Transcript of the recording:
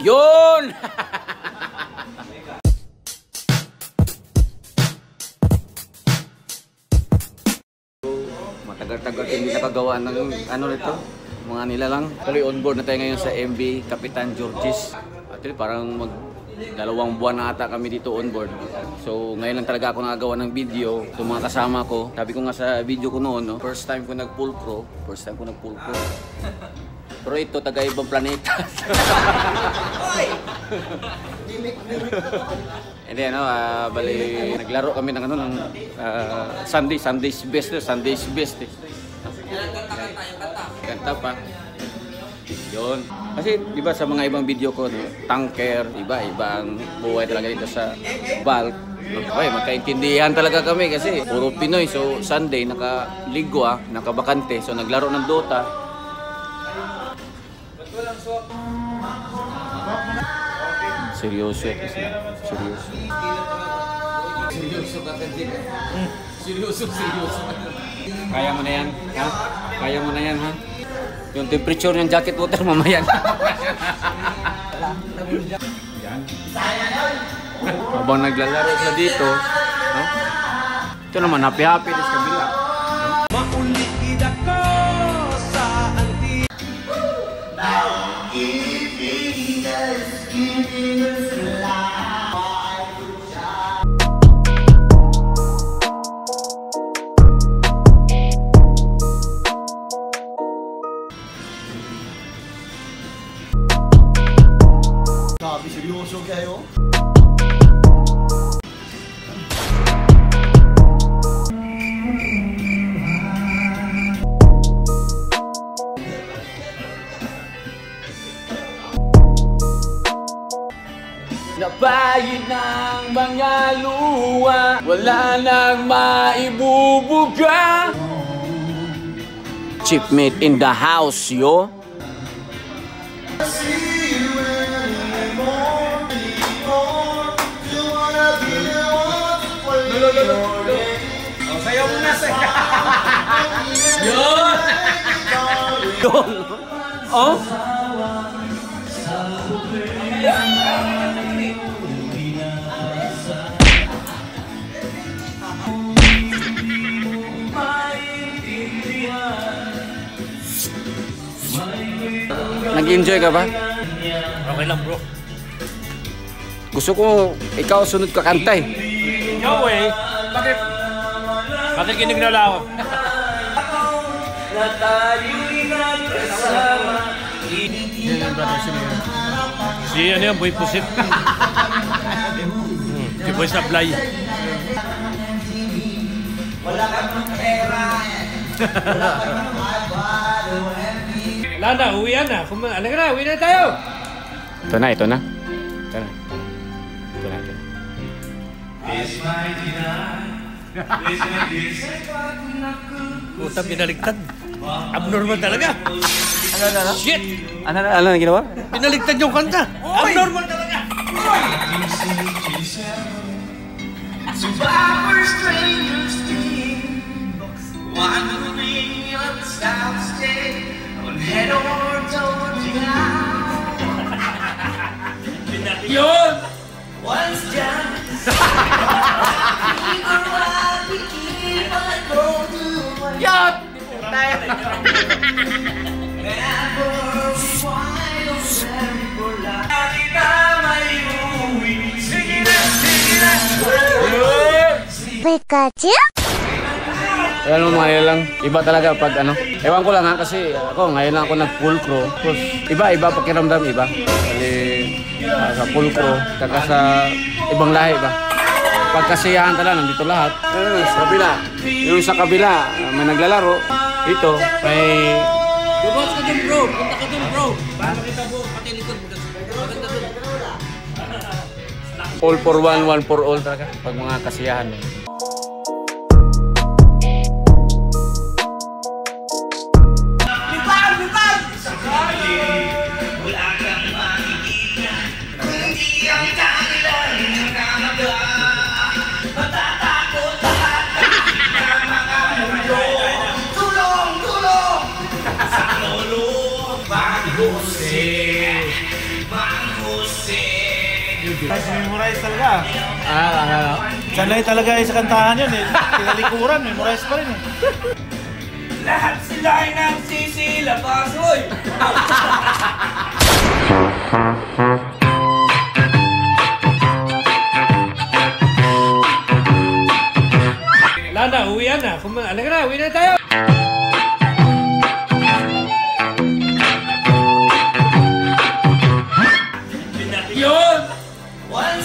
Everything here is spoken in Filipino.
Yun! Matagal-tagal hindi nakagawa ng ano nito, mga nilalang. Tuloy on board na tayo ngayon sa MV Kapitan Georges. Actually parang dalawang buwan na ata kami dito on board. So ngayon lang talaga ako nakagawa ng video. So mga kasama ko, sabi ko nga sa video ko noon, no, first time ko nag-full crew. Pero ito taga ibang planeta. Hindi ano, bali naglaro kami ng ano ng Sunday's Best. Kanta pa. Yun. Kasi di ba sa mga ibang video ko, no, tanker, ibang buhay talaga dito sa bulk. Okay, magkaintindihan talaga kami kasi puro Pinoy. So Sunday nakaligwa, nakabakante. So naglaro ng Dota. Seryoso ito siya. Seryoso. Kaya mo na yan, ha? Kaya mo na yan, ha? Yung temperature ng jacket water mamaya na. Habang naglalaro sila dito, no? Ito naman, happy-happy din sa kabila. Maulikid ako sa anti. Grabe, seryoso kayo? Nabayad ng mga luha, wala nang maibubuga. Chipmate in the house, yo. Oh, sayaw mo na, sayaw. Yun! Oh? Nag-enjoy ka ba? Okay lang, bro. Gusto ko ikaw sunod ka kantay. No way. Bakit? Makikinig na lang ako. Si ano yan, Boy Pusit. Si Boy Sablay. Wala kang pera. Wala na, uwian na. Ano ka na, uwi na tayo. Ito na. Puta, pinaligtad. Abnormal talaga. Ano? Shit! Ano na ginawa? Pinaligtad yung kanta. Abnormal talaga. Survivor strangers team, wandering on the south state, on head or towards Yun! once done. Yun! Pikachu? Ayan mo mga lang, iba talaga pag ano. Ewan ko lang ha, kasi ako ngayon lang ako nag-full crew. Iba pakiramdam, iba. Kasi sa full crew, kaka sa ibang lahi ba. Pagkasiyahan talaga, nandito lahat. Sa kabila, yung sa kabila, may naglalaro. Dito, may... Lubos ka dun, bro. Punta ka dun, bro. Paano kita, bro? Pati likod mo. Maganda dun. All for one for all talaga. Pag mga kasiyahan. Memorize talaga. Ano? Talaga sa kantahan yun eh. Tinalikuran, memorize pa rin eh. Lahat sila ay nagsisilabas. Hoy! Wala na, uwian na. Alaka na, uwi na tayo. Yun! One